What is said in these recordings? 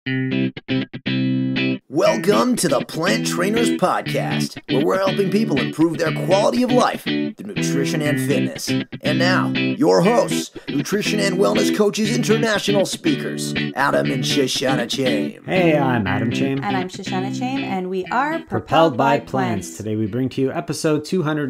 Welcome to the Plant Trainers Podcast, where we're helping people improve their quality of life through nutrition and fitness. And now, your hosts, nutrition and wellness coaches, international speakers, Adam and Shoshana Chaim. Hey, I'm Adam Chaim. And I'm Shoshana Chaim, and we are Propelled by Plants. Today we bring to you episode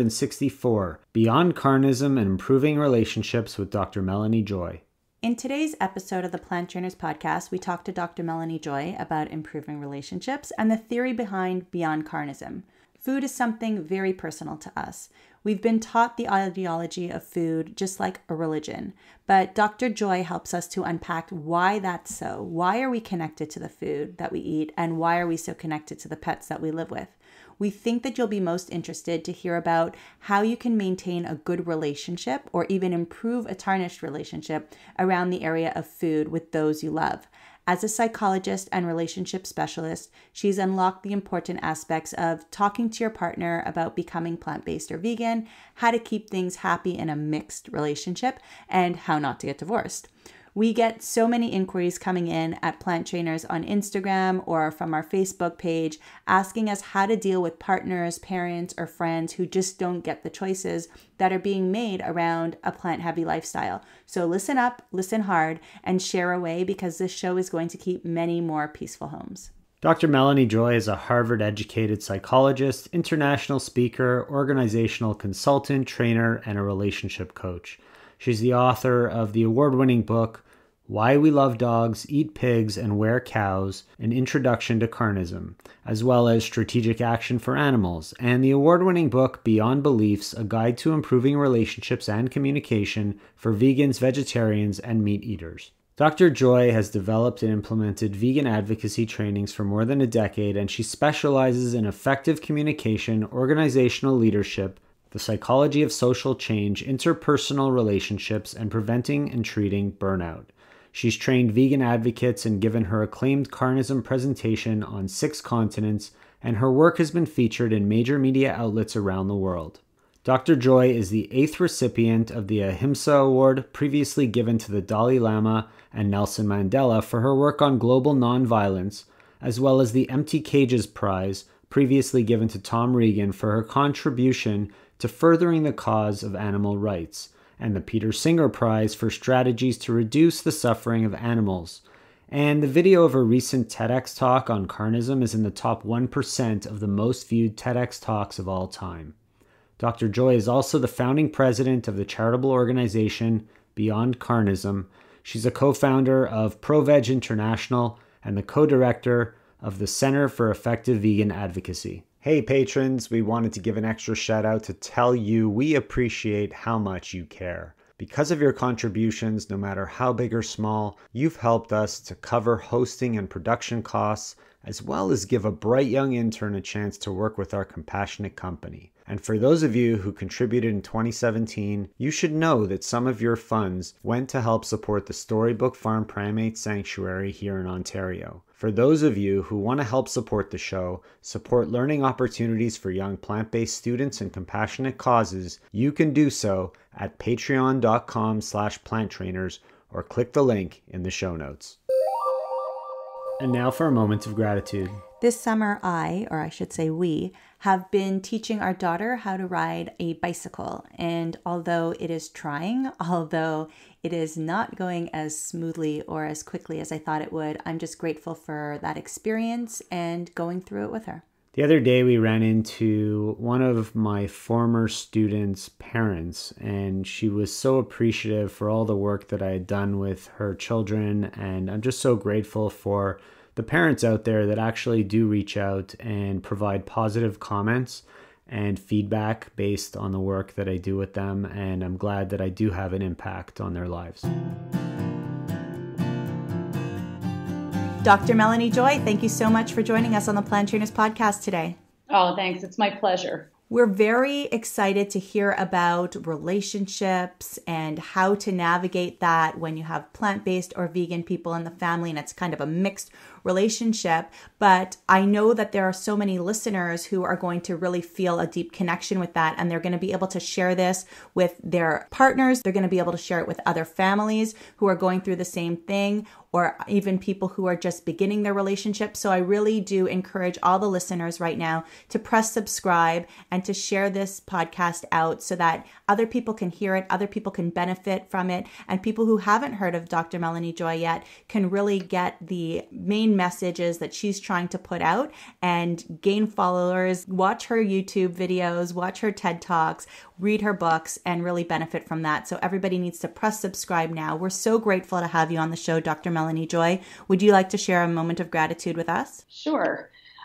264, Beyond Carnism and Improving Relationships with Dr. Melanie Joy. In today's episode of the Plant Trainers Podcast, we talked to Dr. Melanie Joy about improving relationships and the theory behind Beyond Carnism. Food is something very personal to us. We've been taught the ideology of food just like a religion, but Dr. Joy helps us to unpack why that's so. Why are we connected to the food that we eat, and why are we so connected to the pets that we live with? We think that you'll be most interested to hear about how you can maintain a good relationship or even improve a tarnished relationship around the area of food with those you love. As a psychologist and relationship specialist, she's unlocked the important aspects of talking to your partner about becoming plant-based or vegan, how to keep things happy in a mixed relationship, and how not to get divorced. We get so many inquiries coming in at Plant Trainers on Instagram or from our Facebook page asking us how to deal with partners, parents, or friends who just don't get the choices that are being made around a plant-heavy lifestyle. So listen up, listen hard, and share away, because this show is going to keep many more peaceful homes. Dr. Melanie Joy is a Harvard-educated psychologist, international speaker, organizational consultant, trainer, and a relationship coach. She's the author of the award-winning book, Why We Love Dogs, Eat Pigs, and Wear Cows, An Introduction to Carnism, as well as Strategic Action for Animals, and the award-winning book, Beyond Beliefs, A Guide to Improving Relationships and Communication for Vegans, Vegetarians, and Meat Eaters. Dr. Joy has developed and implemented vegan advocacy trainings for more than a decade, and she specializes in effective communication, organizational leadership, the psychology of social change, interpersonal relationships, and preventing and treating burnout. She's trained vegan advocates and given her acclaimed carnism presentation on 6 continents, and her work has been featured in major media outlets around the world. Dr. Joy is the 8th recipient of the Ahimsa Award, previously given to the Dalai Lama and Nelson Mandela for her work on global nonviolence, as well as the Empty Cages Prize, previously given to Tom Regan for her contribution to furthering the cause of animal rights, and the Peter Singer Prize for strategies to reduce the suffering of animals. And the video of her recent TEDx talk on carnism is in the top 1% of the most viewed TEDx talks of all time. Dr. Joy is also the founding president of the charitable organization Beyond Carnism. She's a co-founder of ProVeg International and the co-director of the Center for Effective Vegan Advocacy. Hey patrons, we wanted to give an extra shout out to tell you we appreciate how much you care. Because of your contributions, no matter how big or small, you've helped us to cover hosting and production costs, as well as give a bright young intern a chance to work with our compassionate company. And for those of you who contributed in 2017, you should know that some of your funds went to help support the Storybook Farm Primate Sanctuary here in Ontario. For those of you who want to help support the show, support learning opportunities for young plant-based students and compassionate causes, you can do so at patreon.com/planttrainers or click the link in the show notes. And now for a moment of gratitude. This summer, I should say we, have been teaching our daughter how to ride a bicycle. And although it is trying, although it is not going as smoothly or as quickly as I thought it would, I'm just grateful for that experience and going through it with her. The other day we ran into one of my former students' parents, and she was so appreciative for all the work that I had done with her children, and I'm just so grateful for the parents out there that actually do reach out and provide positive comments and feedback based on the work that I do with them, and I'm glad that I do have an impact on their lives. Dr. Melanie Joy, thank you so much for joining us on the Plant Trainers Podcast today. Oh, thanks. It's my pleasure. We're very excited to hear about relationships and how to navigate that when you have plant-based or vegan people in the family and it's kind of a mixed relationship. But I know that there are so many listeners who are going to really feel a deep connection with that, and they're going to be able to share this with their partners. They're going to be able to share it with other families who are going through the same thing, or even people who are just beginning their relationship. So I really do encourage all the listeners right now to press subscribe and to share this podcast out so that other people can hear it, other people can benefit from it, and people who haven't heard of Dr. Melanie Joy yet can really get the main messages that she's trying to put out and gain followers, watch her YouTube videos, watch her TED Talks, read her books, and really benefit from that. So everybody needs to press subscribe now. We're so grateful to have you on the show, Dr. Melanie Joy. Would you like to share a moment of gratitude with us? Sure.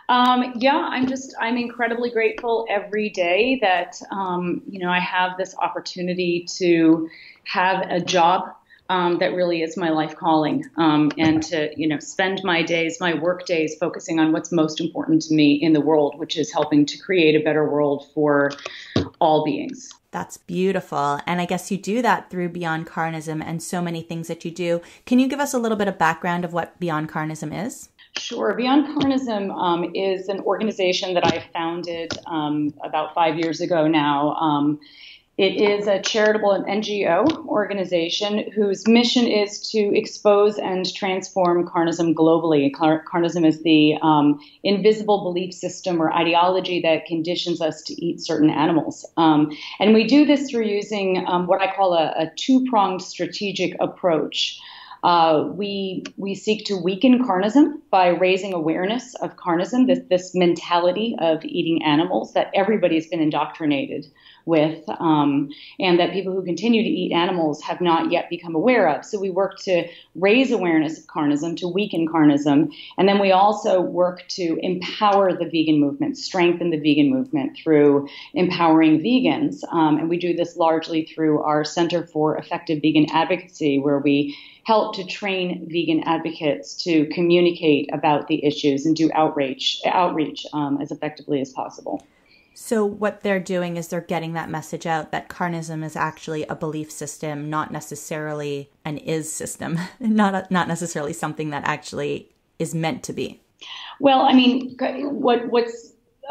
I'm incredibly grateful every day that, I have this opportunity to have a job that really is my life calling, and to, spend my days, my work days, focusing on what's most important to me in the world, which is helping to create a better world for all beings. That's beautiful. And I guess you do that through Beyond Carnism and so many things that you do. Can you give us a little bit of background of what Beyond Carnism is? Sure. Beyond Carnism is an organization that I founded about 5 years ago now. It is a charitable and NGO organization whose mission is to expose and transform carnism globally. Carnism is the invisible belief system or ideology that conditions us to eat certain animals. And we do this through using what I call a two-pronged strategic approach. We seek to weaken carnism by raising awareness of carnism, this mentality of eating animals that everybody's been indoctrinated with, and that people who continue to eat animals have not yet become aware of. So we work to raise awareness of carnism, to weaken carnism, and then we also work to empower the vegan movement, strengthen the vegan movement through empowering vegans. And we do this largely through our Center for Effective Vegan Advocacy, where we help to train vegan advocates to communicate about the issues and do outreach as effectively as possible. So what they're doing is they're getting that message out that carnism is actually a belief system, not necessarily an is system, not necessarily something that actually is meant to be. Well, I mean, what's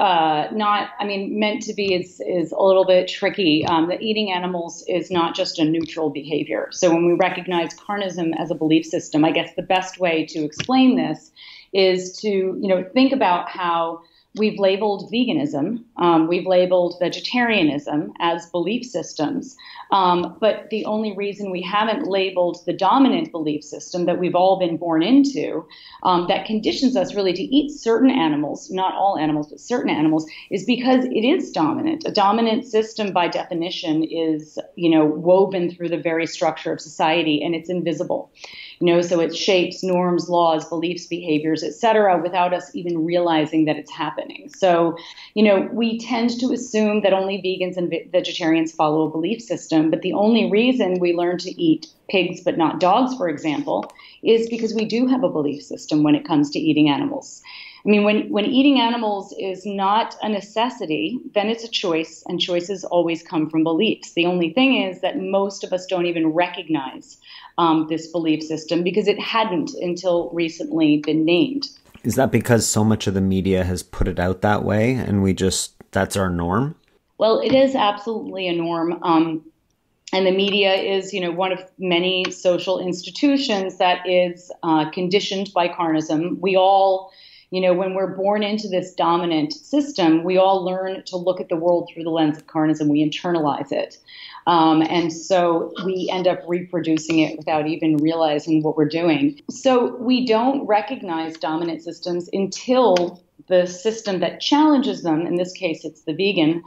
meant to be is a little bit tricky. That eating animals is not just a neutral behavior. So when we recognize carnism as a belief system, I guess the best way to explain this is to, think about how we've labeled veganism, we've labeled vegetarianism as belief systems, but the only reason we haven't labeled the dominant belief system that we've all been born into, that conditions us really to eat certain animals, not all animals, but certain animals, is because it is dominant. A dominant system, by definition, is, woven through the very structure of society, and it's invisible. So it shapes norms, laws, beliefs, behaviors, et cetera, without us even realizing that it's happening. So, we tend to assume that only vegans and vegetarians follow a belief system, but the only reason we learn to eat pigs but not dogs, for example, is because we do have a belief system when it comes to eating animals. I mean, when eating animals is not a necessity, then it's a choice, and choices always come from beliefs. The only thing is that most of us don't even recognize this belief system because it hadn't until recently been named. Is that because so much of the media has put it out that way and that's our norm? Well, it is absolutely a norm. And the media is, one of many social institutions that is conditioned by carnism. We all, when we're born into this dominant system, we all learn to look at the world through the lens of carnism. We internalize it. And so we end up reproducing it without even realizing what we're doing. So we don't recognize dominant systems until the system that challenges them, in this case, it's the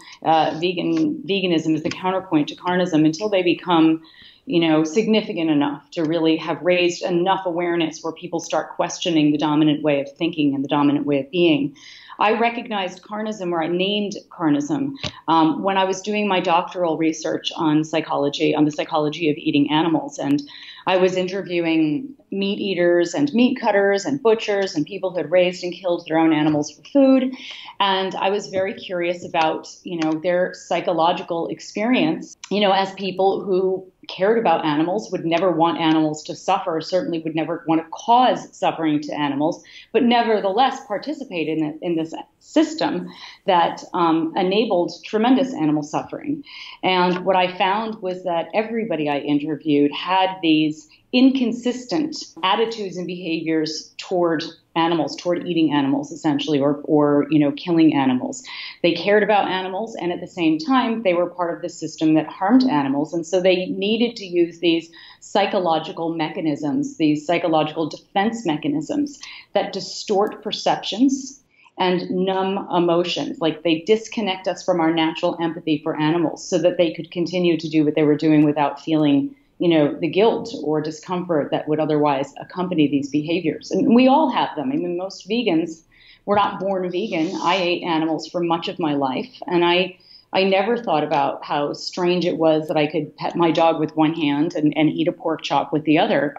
veganism is the counterpoint to carnism, until they become, significant enough to really have raised enough awareness where people start questioning the dominant way of thinking and the dominant way of being. I recognized carnism, or I named carnism, when I was doing my doctoral research on the psychology of eating animals. And I was interviewing meat eaters and meat cutters and butchers and people who had raised and killed their own animals for food. And I was very curious about, their psychological experience, as people who cared about animals, would never want animals to suffer, certainly would never want to cause suffering to animals, but nevertheless participated in this system that enabled tremendous animal suffering. And what I found was that everybody I interviewed had these inconsistent attitudes and behaviors toward animals, toward eating animals, essentially, or killing animals. They cared about animals, and at the same time, they were part of the system that harmed animals. And so they needed to use these psychological mechanisms, these psychological defense mechanisms that distort perceptions and numb emotions. Like, they disconnect us from our natural empathy for animals so that they could continue to do what they were doing without feeling the guilt or discomfort that would otherwise accompany these behaviors. And we all have them. I mean, most vegans were not born vegan. I ate animals for much of my life, and I never thought about how strange it was that I could pet my dog with one hand and eat a pork chop with the other.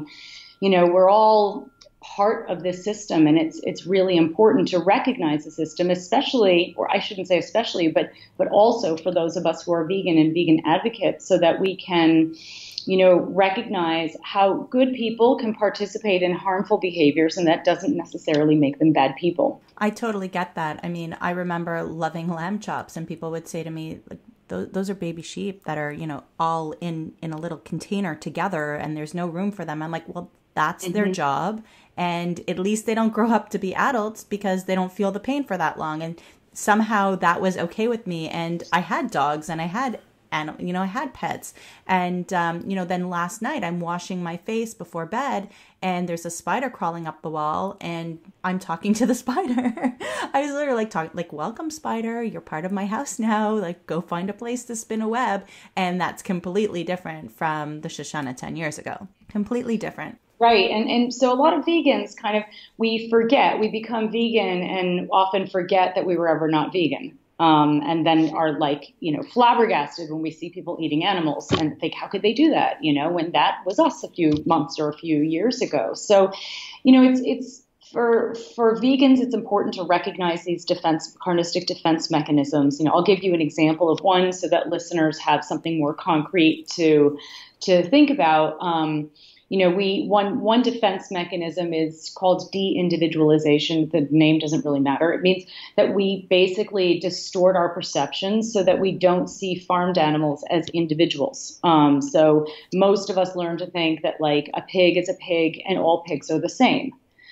We're all part of this system, and it's really important to recognize the system, especially, or I shouldn't say especially, but also for those of us who are vegan and vegan advocates, so that we can recognize how good people can participate in harmful behaviors, and that doesn't necessarily make them bad people. I totally get that. I mean, I remember loving lamb chops, and people would say to me, like, those are baby sheep that are, all in a little container together, and there's no room for them. I'm like, well, that's their job. And at least they don't grow up to be adults because they don't feel the pain for that long. And somehow that was okay with me. And I had dogs and I had I had pets. And, then last night I'm washing my face before bed and there's a spider crawling up the wall and I'm talking to the spider. I was literally welcome, spider. You're part of my house now. Like, go find a place to spin a web. And that's completely different from the Shoshana 10 years ago. Completely different. Right. And so a lot of vegans we become vegan and often forget that we were ever not vegan. And then are flabbergasted when we see people eating animals and think, how could they do that? When that was us a few months or a few years ago. So, it's for vegans, it's important to recognize these carnistic defense mechanisms. I'll give you an example of one so that listeners have something more concrete to think about. One defense mechanism is called de-individualization. The name doesn't really matter. It means that we basically distort our perceptions so that we don't see farmed animals as individuals. So most of us learn to think that a pig is a pig and all pigs are the same.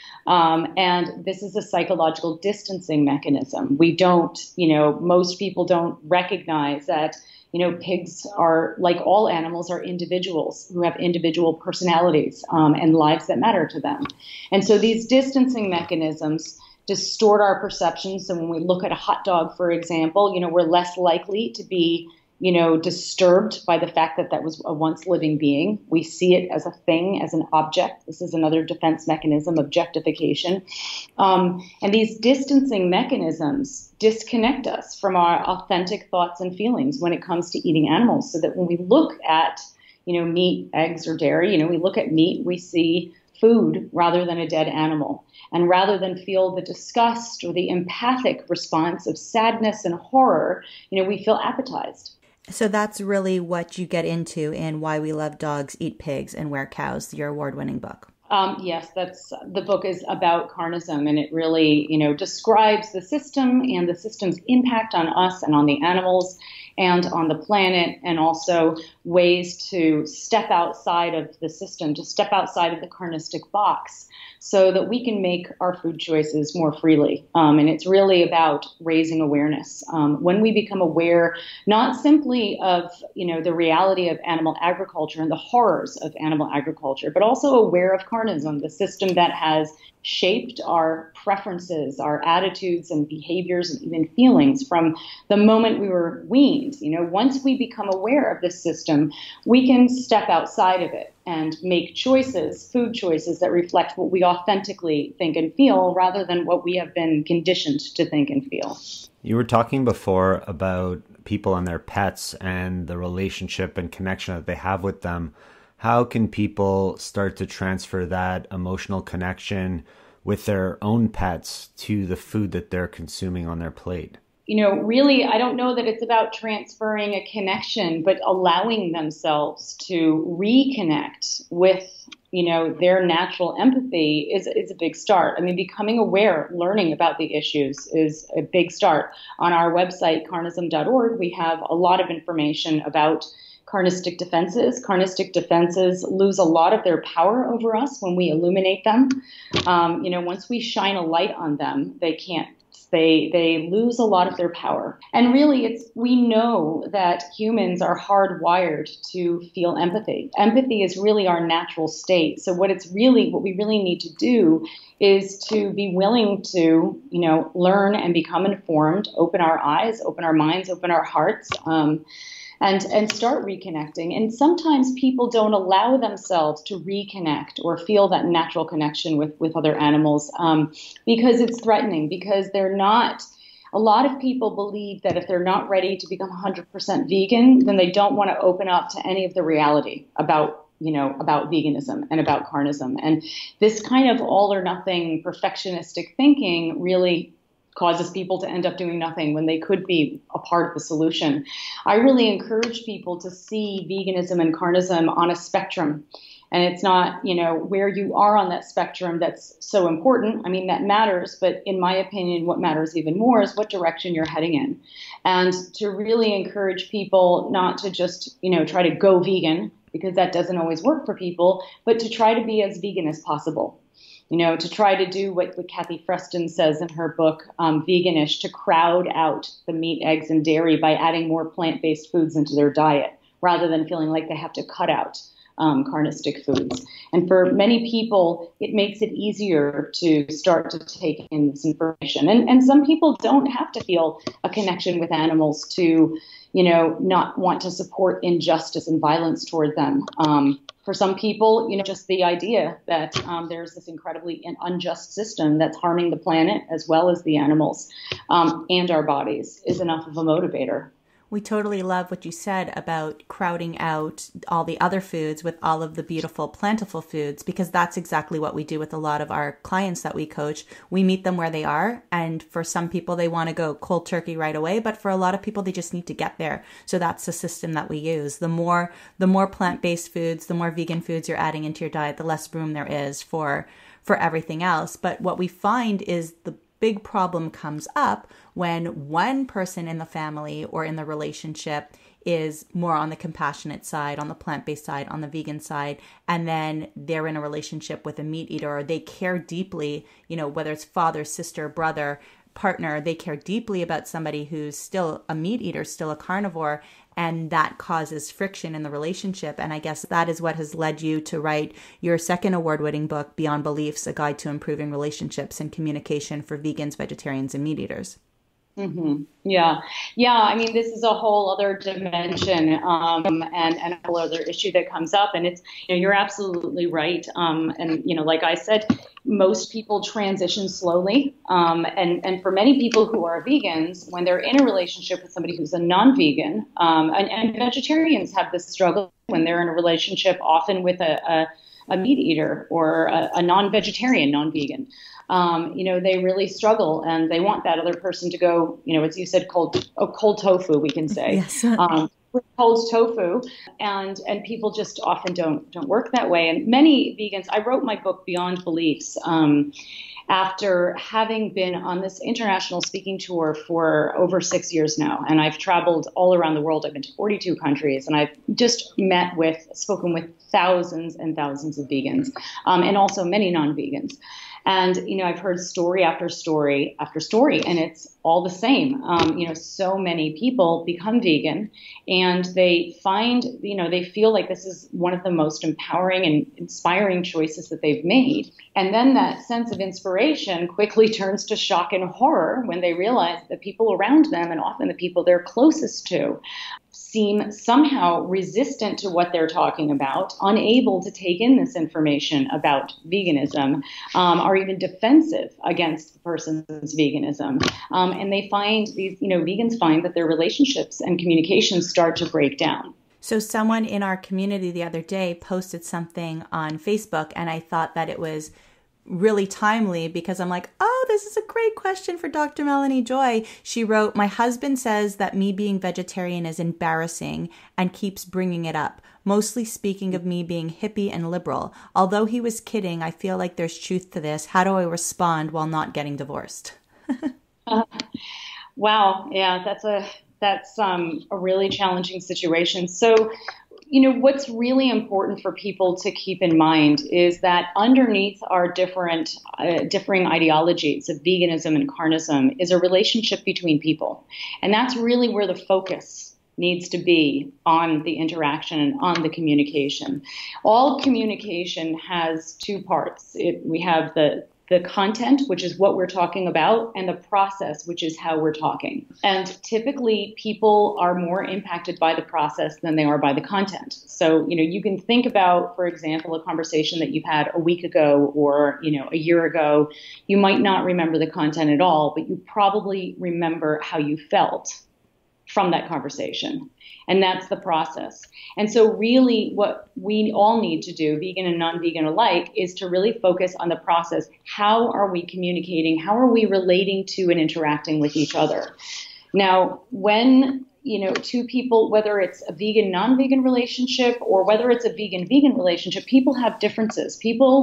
And this is a psychological distancing mechanism. Most people don't recognize that pigs are, like all animals, are individuals who have individual personalities and lives that matter to them. And so these distancing mechanisms distort our perceptions. So when we look at a hot dog, for example, we're less likely to be disturbed by the fact that was a once living being. We see it as a thing, as an object. This is another defense mechanism, objectification. And these distancing mechanisms disconnect us from our authentic thoughts and feelings when it comes to eating animals, so that when we look at, meat, eggs, or dairy, we look at meat, we see food rather than a dead animal. And rather than feel the disgust or the empathic response of sadness and horror, we feel appetized. So that's really what you get into in Why We Love Dogs, Eat Pigs, and Wear Cows, your award-winning book. Yes, the book is about carnism, and it really, describes the system and the system's impact on us and on the animals and on the planet, and also ways to step outside of the system, to step outside of the carnistic box, so that we can make our food choices more freely. And it's really about raising awareness. When we become aware, not simply of, the reality of animal agriculture and the horrors of animal agriculture, but also aware of carnism, the system that has shaped our preferences, our attitudes and behaviors and even feelings from the moment we were weaned. Once we become aware of this system, we can step outside of it and make choices, food choices that reflect what we authentically think and feel rather than what we have been conditioned to think and feel. You were talking before about people and their pets and the relationship and connection that they have with them. How can people start to transfer that emotional connection with their own pets to the food that they're consuming on their plate? Really, I don't know that it's about transferring a connection, but allowing themselves to reconnect with, their natural empathy is a big start. I mean, becoming aware, learning about the issues is a big start. On our website, carnism.org, we have a lot of information about carnistic defenses. Carnistic defenses lose a lot of their power over us when we illuminate them. Once we shine a light on them, they lose a lot of their power. And really, we know that humans are hardwired to feel empathy. Empathy is really our natural state. So what we really need to do is to be willing to, learn and become informed, open our eyes, open our minds, open our hearts, and start reconnecting. And sometimes people don't allow themselves to reconnect or feel that natural connection with other animals because it's threatening, because they're not. A lot of people believe that if they're not ready to become 100% vegan, then they don't want to open up to any of the reality about veganism and about carnism. And this kind of all or nothing perfectionistic thinking really causes people to end up doing nothing when they could be a part of the solution. I really encourage people to see veganism and carnism on a spectrum. And it's not, where you are on that spectrum that's so important. I mean, that matters. But in my opinion, what matters even more is what direction you're heading in. And to really encourage people not to just, try to go vegan, because that doesn't always work for people, but to try to be as vegan as possible. To try to do what Kathy Freston says in her book, Veganish, to crowd out the meat, eggs, and dairy by adding more plant-based foods into their diet, rather than feeling like they have to cut out carnistic foods. And for many people, it makes it easier to start to take in this information. And some people don't have to feel a connection with animals to, not want to support injustice and violence toward them. For some people, just the idea that there's this incredibly unjust system that's harming the planet as well as the animals and our bodies is enough of a motivator. We totally love what you said about crowding out all the other foods with all of the beautiful, plentiful foods, because that's exactly what we do with a lot of our clients that we coach. We meet them where they are. And for some people, they want to go cold turkey right away. But for a lot of people, they just need to get there. So that's the system that we use. The more plant-based foods, the more vegan foods you're adding into your diet, the less room there is for everything else. But what we find is the big problem comes up when one person in the family or in the relationship is more on the compassionate side, on the plant-based side, on the vegan side, and then they're in a relationship with a meat eater, or they care deeply, whether it's father, sister, brother, partner, they care deeply about somebody who's still a meat eater, still a carnivore, and that causes friction in the relationship. And I guess that is what has led you to write your second award-winning book, Beyond Beliefs, A Guide to Improving Relationships and Communication for Vegans, Vegetarians, and Meat Eaters. Mm-hmm. Yeah. I mean, this is a whole other dimension and a whole other issue that comes up. And it's, you're absolutely right. And, like I said, most people transition slowly. And for many people who are vegans, when they're in a relationship with somebody who's a non-vegan, and vegetarians have this struggle when they're in a relationship often with a meat eater or a non-vegetarian, non-vegan. They really struggle, and they want that other person to go, as you said, cold tofu, we can say. Yes. Cold tofu, and people just often don't work that way. And many vegans, I wrote my book Beyond Beliefs after having been on this international speaking tour for over 6 years now. And I've traveled all around the world. I've been to 42 countries, and I've just spoken with thousands and thousands of vegans, and also many non-vegans. And, I've heard story after story after story, and it's all the same. So many people become vegan, and they find, they feel like this is one of the most empowering and inspiring choices that they've made. And then that sense of inspiration quickly turns to shock and horror when they realize that people around them, and often the people they're closest to, seem somehow resistant to what they're talking about, unable to take in this information about veganism, or even defensive against the person's veganism. And they find vegans find that their relationships and communications start to break down. So someone in our community the other day posted something on Facebook, and I thought that it was really timely because I'm like, oh, this is a great question for Dr. Melanie Joy. She wrote, "My husband says that me being vegetarian is embarrassing and keeps bringing it up, mostly speaking of me being hippie and liberal. Although he was kidding, I feel like there's truth to this. How do I respond while not getting divorced?" Wow. Yeah, that's a really challenging situation. So What's really important for people to keep in mind is that underneath our different, differing ideologies of veganism and carnism is a relationship between people. And that's really where the focus needs to be on the interaction and on the communication. All communication has two parts. We have the content, which is what we're talking about, and the process, which is how we're talking. And typically people are more impacted by the process than they are by the content. So, you can think about, for example, a conversation that you've had a week ago or, a year ago. You might not remember the content at all, but you probably remember how you felt from that conversation. And that's the process. And so really what we all need to do, vegan and non-vegan alike, is to really focus on the process. How are we communicating? How are we relating to and interacting with each other? Now, when two people, whether it's a vegan, non-vegan relationship or whether it's a vegan-vegan relationship, people have differences.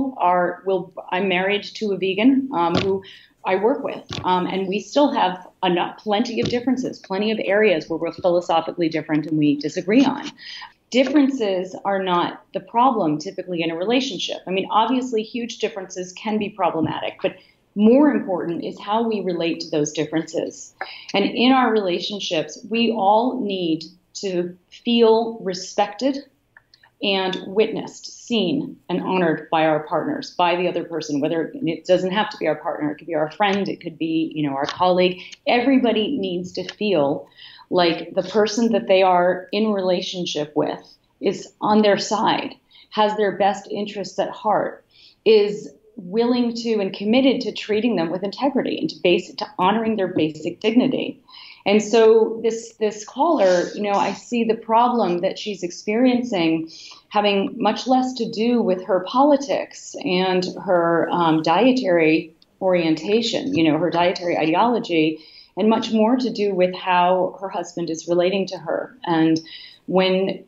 I'm married to a vegan who I work with, and we still have plenty of differences, plenty of areas where we're philosophically different and we disagree on. Differences are not the problem typically in a relationship. I mean, obviously huge differences can be problematic, but more important is how we relate to those differences. And in our relationships, we all need to feel respected and witnessed, seen, and honored by our partners, by the other person, whether it doesn't have to be our partner, it could be our friend, it could be, our colleague. Everybody needs to feel like the person that they are in relationship with is on their side, has their best interests at heart, is willing to and committed to treating them with integrity and to honoring their basic dignity. And so this caller, I see the problem that she's experiencing having much less to do with her politics and her dietary orientation, her dietary ideology, and much more to do with how her husband is relating to her. And when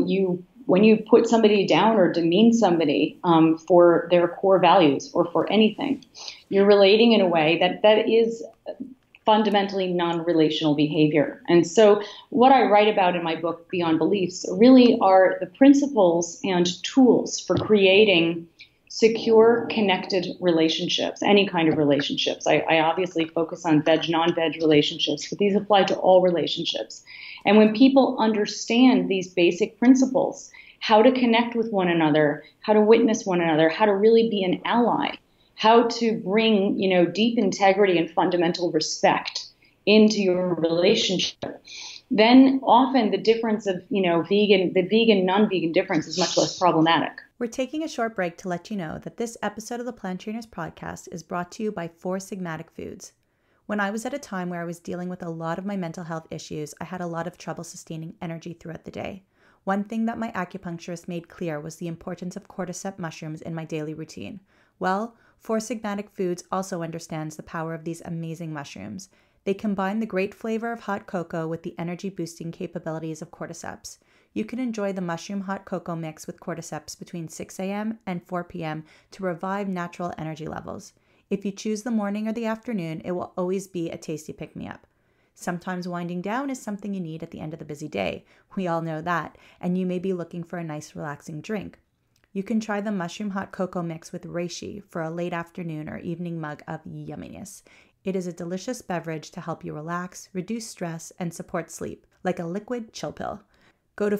you put somebody down or demean somebody for their core values or for anything, you're relating in a way that is fundamentally non-relational behavior. And so what I write about in my book, Beyond Beliefs, really are the principles and tools for creating secure, connected relationships, any kind of relationships. I obviously focus on veg, non-veg relationships, but these apply to all relationships. And when people understand these basic principles, how to connect with one another, how to witness one another, how to really be an ally, how to bring, deep integrity and fundamental respect into your relationship, then often the difference of, the vegan, non-vegan difference is much less problematic. We're taking a short break to let you know that this episode of the Plant Trainers podcast is brought to you by Four Sigmatic Foods. When I was at a time where I was dealing with a lot of my mental health issues, I had a lot of trouble sustaining energy throughout the day. One thing that my acupuncturist made clear was the importance of cordyceps mushrooms in my daily routine. Well, Four Sigmatic Foods also understands the power of these amazing mushrooms. They combine the great flavor of hot cocoa with the energy-boosting capabilities of cordyceps. You can enjoy the mushroom hot cocoa mix with cordyceps between 6 a.m. and 4 p.m. to revive natural energy levels. If you choose the morning or the afternoon, it will always be a tasty pick-me-up. Sometimes winding down is something you need at the end of the busy day. We all know that, and you may be looking for a nice relaxing drink. You can try the mushroom hot cocoa mix with reishi for a late afternoon or evening mug of yumminess. It is a delicious beverage to help you relax, reduce stress, and support sleep, like a liquid chill pill. Go to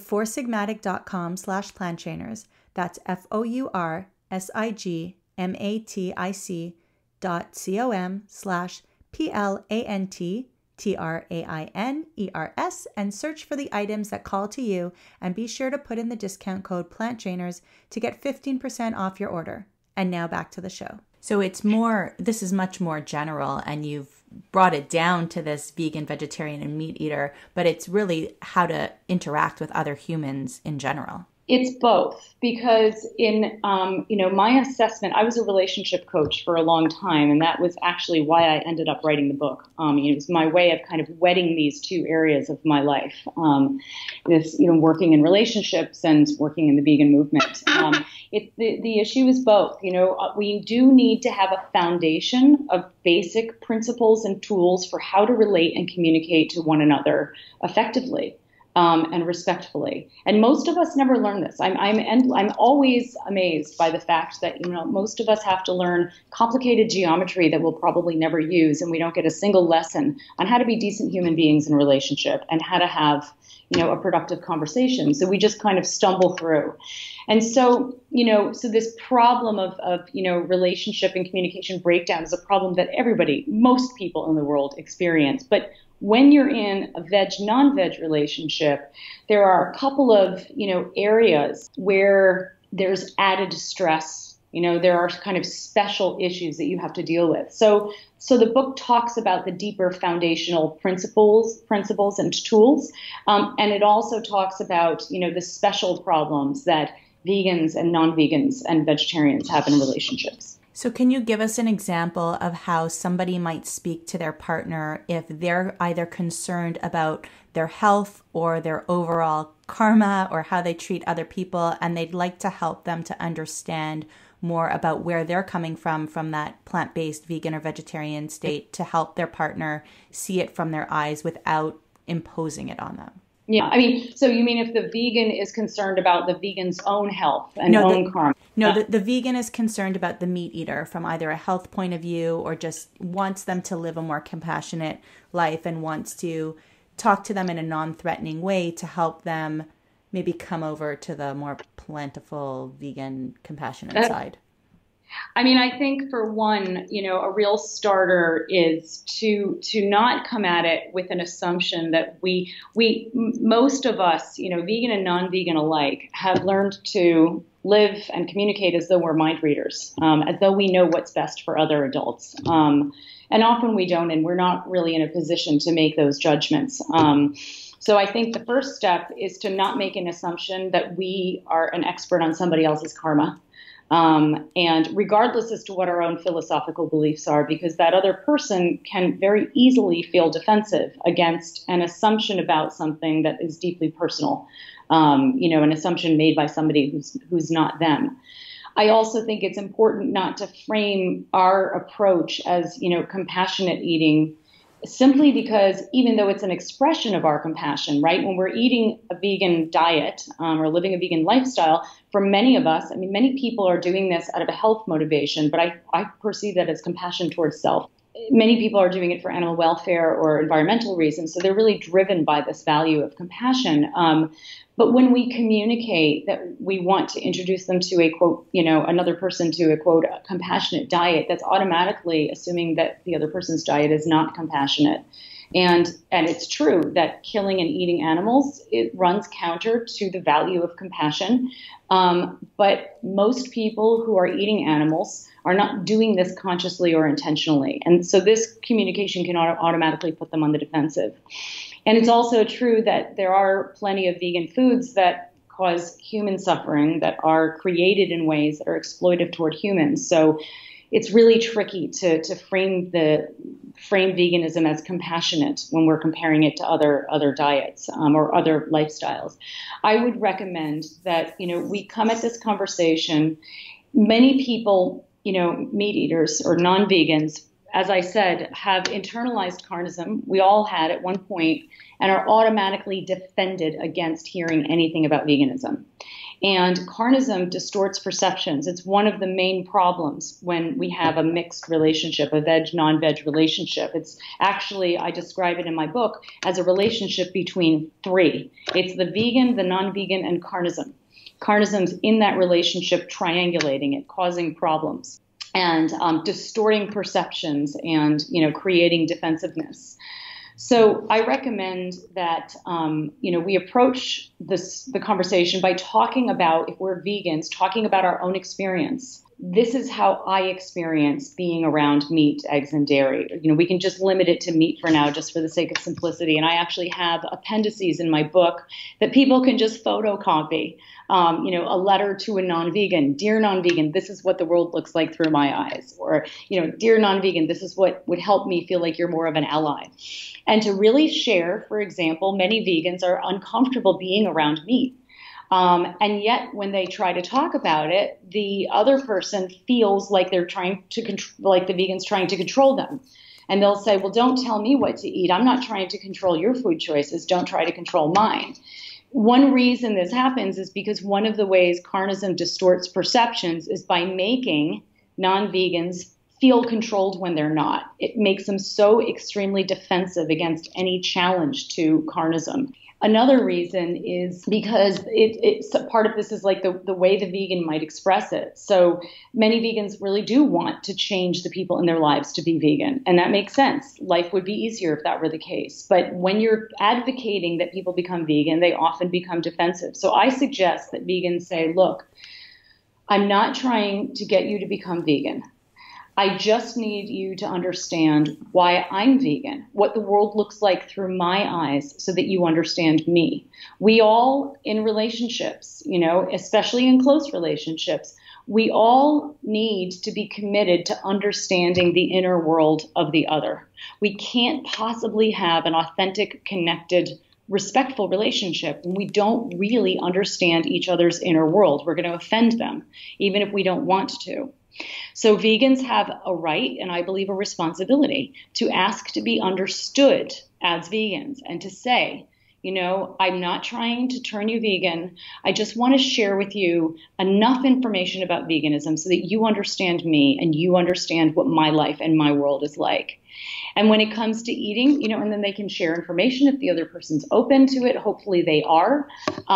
foursigmatic.com/planttrainers. That's FOURSIGMATIC.com/PLANTTRAINERS and search for the items that call to you, and be sure to put in the discount code PLANTTRAINERS to get 15% off your order. And now back to the show. So this is much more general, and you've brought it down to this vegan, vegetarian, and meat eater, but it's really how to interact with other humans in general. It's both, because in my assessment, I was a relationship coach for a long time, and that was actually why I ended up writing the book. It was my way of kind of wedding these two areas of my life, working in relationships and working in the vegan movement. The issue is both. We do need to have a foundation of basic principles and tools for how to relate and communicate to one another effectively. and respectfully. And most of us never learn this. I'm always amazed by the fact that, most of us have to learn complicated geometry that we'll probably never use, and we don't get a single lesson on how to be decent human beings in relationship and how to have, a productive conversation. So we just kind of stumble through. And so, so this problem of relationship and communication breakdown is a problem that most people in the world experience. But when you're in a non-veg relationship, there are a couple of, areas where there's added stress. There are kind of special issues that you have to deal with. So the book talks about the deeper foundational principles and tools. And it also talks about, the special problems that vegans and non-vegans and vegetarians have in relationships. So can you give us an example of how somebody might speak to their partner if they're either concerned about their health or their overall karma or how they treat other people, and they'd like to help them to understand more about where they're coming from that plant-based vegan or vegetarian state, to help their partner see it from their eyes without imposing it on them? Yeah, so you mean if the vegan is concerned about the vegan's own health and karma? No, the vegan is concerned about the meat eater from either a health point of view or just wants them to live a more compassionate life and wants to talk to them in a non-threatening way to help them maybe come over to the more plentiful, vegan, compassionate side. I think for one, a real starter is to not come at it with an assumption that most of us, vegan and non-vegan alike, have learned to live and communicate as though we're mind readers, as though we know what's best for other adults. And often we don't, and we're not really in a position to make those judgments. So I think the first step is to not make an assumption that we are an expert on somebody else's karma. And regardless as to what our own philosophical beliefs are, because that other person can very easily feel defensive against an assumption about something that is deeply personal, an assumption made by somebody who's not them. I also think it's important not to frame our approach as, compassionate eating, simply because even though it's an expression of our compassion, right? When we're eating a vegan diet or living a vegan lifestyle, for many of us, many people are doing this out of a health motivation, but I perceive that as compassion towards self. Many people are doing it for animal welfare or environmental reasons, so they're really driven by this value of compassion. But when we communicate that we want to introduce them to a quote, another person to a quote, a compassionate diet, that's automatically assuming that the other person's diet is not compassionate. And it's true that killing and eating animals, it runs counter to the value of compassion. But most people who are eating animals are not doing this consciously or intentionally. And so this communication can automatically put them on the defensive. And it's also true that there are plenty of vegan foods that cause human suffering, that are created in ways that are exploitive toward humans. So it's really tricky to frame veganism as compassionate when we're comparing it to other diets or other lifestyles. I would recommend that, we come at this conversation. Many people, meat eaters or non-vegans, as I said, have internalized carnism. We all had at one point, and are automatically defended against hearing anything about veganism. And carnism distorts perceptions. It's one of the main problems when we have a mixed relationship, a veg-non-veg relationship. It's actually, I describe it in my book as a relationship between three. It's the vegan, the non-vegan, and carnism. Carnism's in that relationship, triangulating it, causing problems, and distorting perceptions and, creating defensiveness. So I recommend that, we approach the conversation by talking about, if we're vegans, talking about our own experience. This is how I experience being around meat, eggs, and dairy. We can just limit it to meat for now, just for the sake of simplicity. And I actually have appendices in my book that people can just photocopy. A letter to a non-vegan. Dear non-vegan, this is what the world looks like through my eyes. Or, dear non-vegan, this is what would help me feel like you're more of an ally. And to really share, for example, many vegans are uncomfortable being around meat. And yet when they try to talk about it, the other person feels like they're trying to like the vegan's trying to control them. And they'll say, well, don't tell me what to eat. I'm not trying to control your food choices. Don't try to control mine. One reason this happens is because one of the ways carnism distorts perceptions is by making non-vegans feel controlled when they're not. It makes them so extremely defensive against any challenge to carnism. Another reason is because it's part of this is like the way the vegan might express it. So many vegans really do want to change the people in their lives to be vegan. And that makes sense. Life would be easier if that were the case. But when you're advocating that people become vegan, they often become defensive. So I suggest that vegans say, look, I'm not trying to get you to become vegan. I just need you to understand why I'm vegan, what the world looks like through my eyes so that you understand me. We all in relationships, especially in close relationships, we all need to be committed to understanding the inner world of the other. We can't possibly have an authentic, connected, respectful relationship when we don't really understand each other's inner world. We're going to offend them, even if we don't want to. So vegans have a right, and I believe a responsibility, to ask to be understood as vegans and to say, I'm not trying to turn you vegan. I just want to share with you enough information about veganism so that you understand me and you understand what my life and my world is like. And when it comes to eating, and then they can share information if the other person's open to it. Hopefully they are.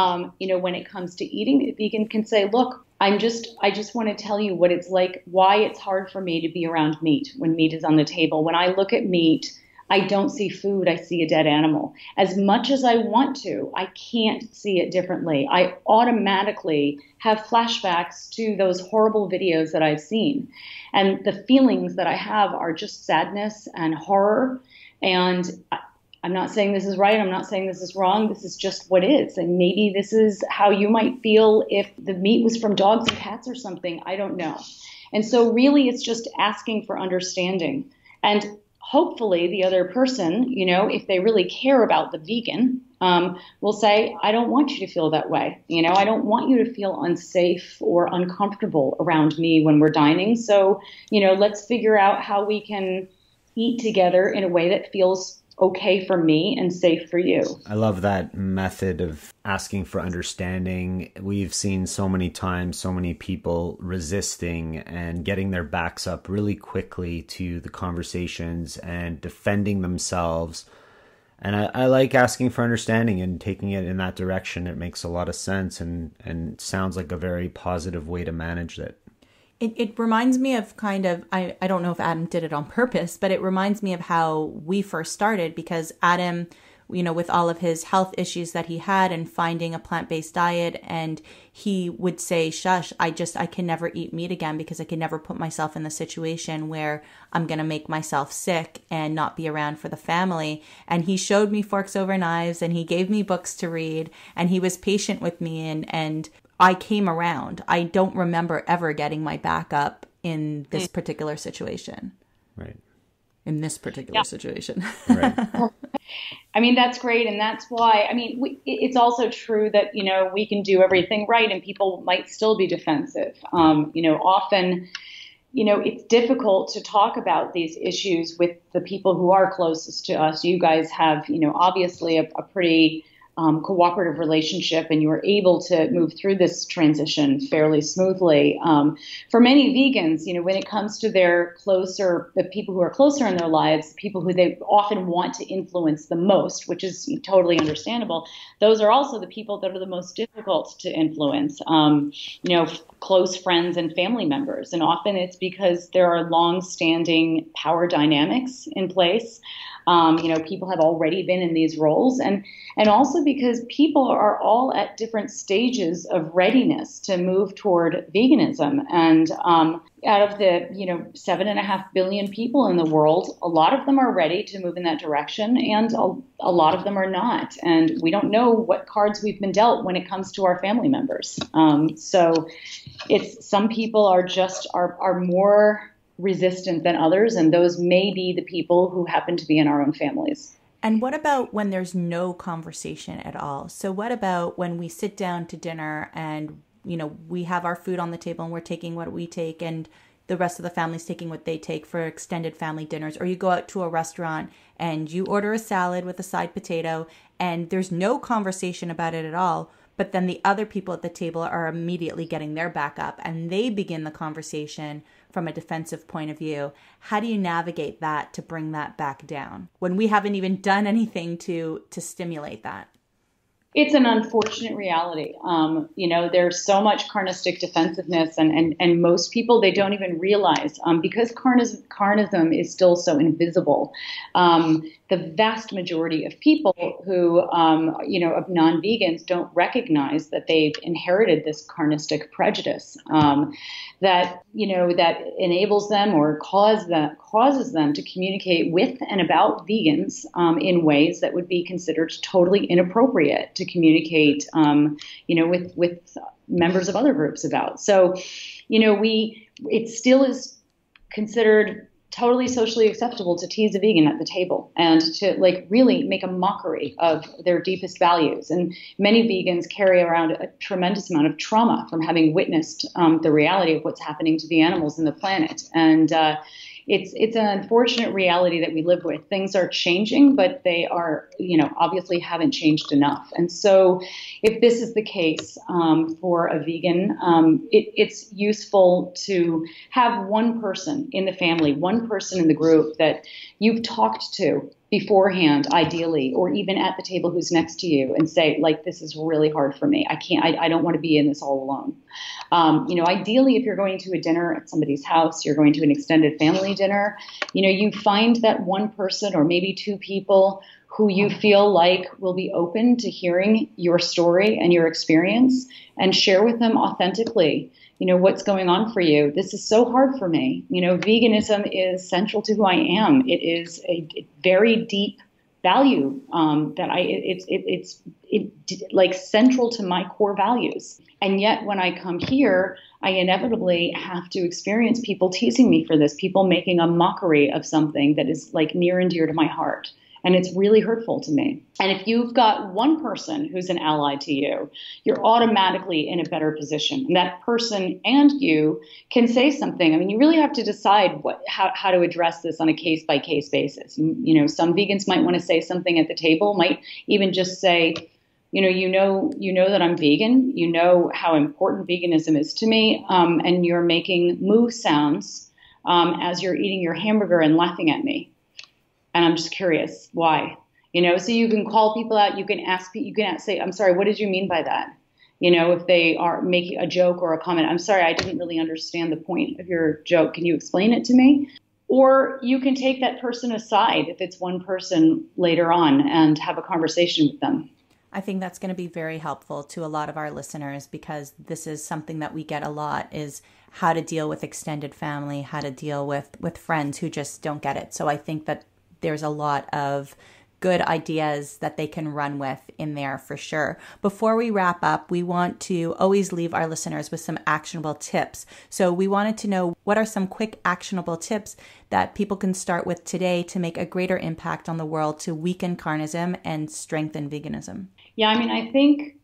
When it comes to eating, a vegan can say, look, I just want to tell you what it's like, why it's hard for me to be around meat when meat is on the table. When I look at meat, I don't see food, I see a dead animal. As much as I want to, I can't see it differently. I automatically have flashbacks to those horrible videos that I've seen. And the feelings that I have are just sadness and horror. And I'm not saying this is right. I'm not saying this is wrong. This is just what is. And maybe this is how you might feel if the meat was from dogs and cats or something. I don't know. And so really it's just asking for understanding. And hopefully the other person, if they really care about the vegan, will say, I don't want you to feel that way. I don't want you to feel unsafe or uncomfortable around me when we're dining. So, let's figure out how we can eat together in a way that feels okay for me and safe for you. I love that method of asking for understanding. We've seen so many times, so many people resisting and getting their backs up really quickly to the conversations and defending themselves. And I like asking for understanding and taking it in that direction. It makes a lot of sense and sounds like a very positive way to manage it. It reminds me of I don't know if Adam did it on purpose, but it reminds me of how we first started, because Adam, with all of his health issues that he had and finding a plant-based diet, and he would say, shush, I can never eat meat again because I can never put myself in the situation where I'm going to make myself sick and not be around for the family. And he showed me Forks Over Knives and he gave me books to read and he was patient with me and I came around. I don't remember ever getting my back up in this particular situation. Right. In this particular situation. Right. I mean, that's great. And that's why, it's also true that, we can do everything right and people might still be defensive. Often, it's difficult to talk about these issues with the people who are closest to us. You guys have, obviously a pretty cooperative relationship, and you were able to move through this transition fairly smoothly. For many vegans, when it comes to the people who are closer in their lives, people who they often want to influence the most, which is totally understandable, those are also the people that are the most difficult to influence, close friends and family members. And often it's because there are long-standing power dynamics in place. People have already been in these roles, and also because people are all at different stages of readiness to move toward veganism. And out of the 7.5 billion people in the world, a lot of them are ready to move in that direction, and a lot of them are not. And we don't know what cards we've been dealt when it comes to our family members. So it's some people are more resistant than others, and those may be the people who happen to be in our own families. And what about when there's no conversation at all? So what about when we sit down to dinner and, we have our food on the table and we're taking what we take and, the rest of the family's taking what they take for extended family dinners, or you go out to a restaurant and you order a salad with a side potato and there's no conversation about it at all, but then the other people at the table are immediately getting their back up and they begin the conversation from a defensive point of view. How do you navigate that to bring that back down when we haven't even done anything to stimulate that? It's an unfortunate reality. There's so much carnistic defensiveness, and most people, they don't even realize, because carnism is still so invisible. The vast majority of people who, of non-vegans don't recognize that they've inherited this carnistic prejudice that enables them or causes them to communicate with and about vegans in ways that would be considered totally inappropriate to communicate, with members of other groups about. So, it still is considered totally socially acceptable to tease a vegan at the table and to really make a mockery of their deepest values. And many vegans carry around a tremendous amount of trauma from having witnessed the reality of what's happening to the animals in the planet. And it's an unfortunate reality that we live with. Things are changing, but they are, obviously haven't changed enough. And so if this is the case for a vegan, it's useful to have one person in the family, one person in the group that you've talked to beforehand, ideally, or even at the table who's next to you and say, this is really hard for me. I don't want to be in this all alone. Ideally, if you're going to a dinner at somebody's house, you're going to an extended family dinner, you find that one person or maybe two people who you feel like will be open to hearing your story and your experience and share with them authentically, what's going on for you. This is so hard for me. Veganism is central to who I am. It is a very deep value that it's central to my core values. And yet when I come here, I inevitably have to experience people teasing me for this, people making a mockery of something that is near and dear to my heart. And it's really hurtful to me. And if you've got one person who's an ally to you, you're automatically in a better position. And that person and you can say something. I mean, you really have to decide how to address this on a case-by-case basis. Some vegans might want to say something at the table, might even just say, you know that I'm vegan. You know how important veganism is to me. And you're making moo sounds as you're eating your hamburger and laughing at me. And I'm just curious why, so you can call people out. You can say, I'm sorry, what did you mean by that? If they are making a joke or a comment, I'm sorry, I didn't really understand the point of your joke. Can you explain it to me? Or you can take that person aside if it's one person later on and have a conversation with them. I think that's going to be very helpful to a lot of our listeners because this is something that we get a lot is how to deal with extended family, how to deal with friends who just don't get it. So I think that there's a lot of good ideas that they can run with in there for sure. Before we wrap up, we want to always leave our listeners with some actionable tips. So we wanted to know what are some quick actionable tips that people can start with today to make a greater impact on the world to weaken carnism and strengthen veganism? Yeah, I think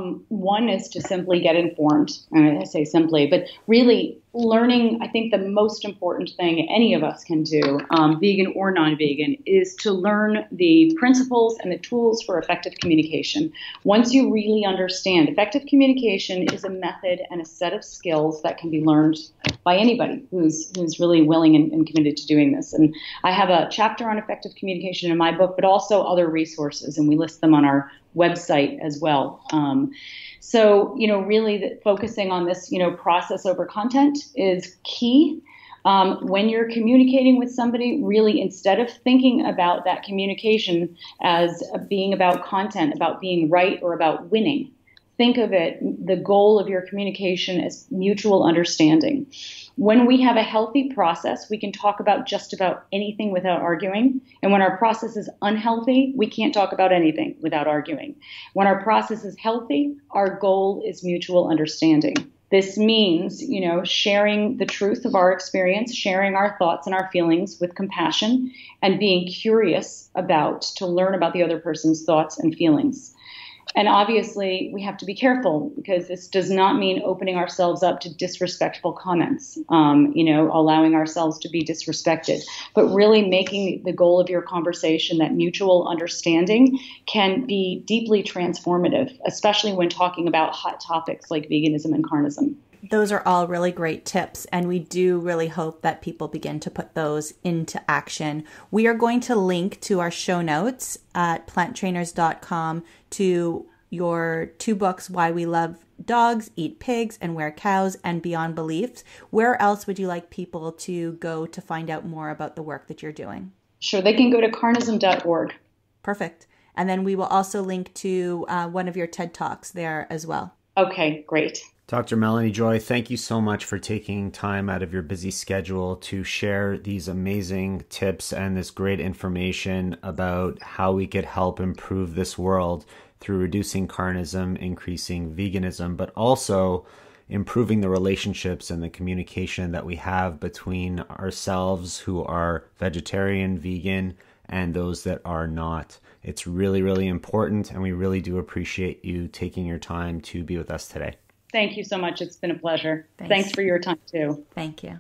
one is to simply get informed. I say simply, but really learning, I think the most important thing any of us can do, vegan or non-vegan, is to learn the principles and the tools for effective communication. Once you really understand, effective communication is a method and a set of skills that can be learned by anybody who's really willing and committed to doing this. And I have a chapter on effective communication in my book, but also other resources, and we list them on our website as well. So, really focusing on this, process over content is key. When you're communicating with somebody, really, instead of thinking about that communication as being about content, about being right or about winning, think of it, the goal of your communication as mutual understanding. When we have a healthy process, we can talk about just about anything without arguing. And when our process is unhealthy, we can't talk about anything without arguing. When our process is healthy, our goal is mutual understanding. This means, sharing the truth of our experience, sharing our thoughts and our feelings with compassion, and being curious to learn about the other person's thoughts and feelings. And obviously, we have to be careful because this does not mean opening ourselves up to disrespectful comments, allowing ourselves to be disrespected, but really making the goal of your conversation that mutual understanding can be deeply transformative, especially when talking about hot topics like veganism and carnism. Those are all really great tips, and we do really hope that people begin to put those into action. We are going to link to our show notes at planttrainers.com to your 2 books, Why We Love Dogs, Eat Pigs, and Wear Cows, and Beyond Beliefs. Where else would you like people to go to find out more about the work that you're doing? Sure, they can go to carnism.org. Perfect. And then we will also link to one of your TED Talks there as well. Okay, great. Dr. Melanie Joy, thank you so much for taking time out of your busy schedule to share these amazing tips and this great information about how we could help improve this world through reducing carnism, increasing veganism, but also improving the relationships and the communication that we have between ourselves who are vegetarian, vegan, and those that are not. It's really, really important, and we really do appreciate you taking your time to be with us today. Thank you so much. It's been a pleasure. Thanks for your time, too. Thank you.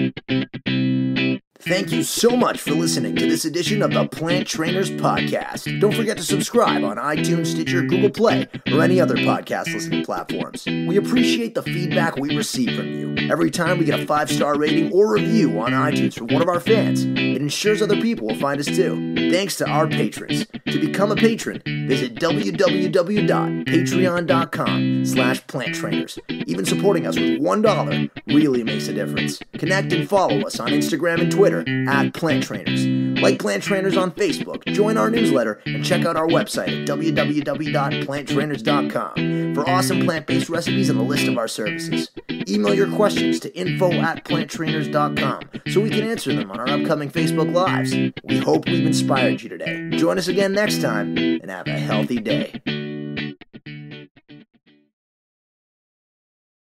Thank you so much for listening to this edition of the Plant Trainers Podcast. Don't forget to subscribe on iTunes, Stitcher, Google Play, or any other podcast listening platforms. We appreciate the feedback we receive from you. Every time we get a 5-star rating or review on iTunes from one of our fans, it ensures other people will find us too. Thanks to our patrons. To become a patron, visit www.patreon.com/planttrainers. Even supporting us with $1 really makes a difference. Connect and follow us on Instagram and Twitter at Plant Trainers. Like Plant Trainers on Facebook, join our newsletter, and check out our website at www.planttrainers.com for awesome plant-based recipes and a list of our services. Email your questions to info@planttrainers.com so we can answer them on our upcoming Facebook Lives. We hope we've inspired you today. Join us again next time, and have a healthy day.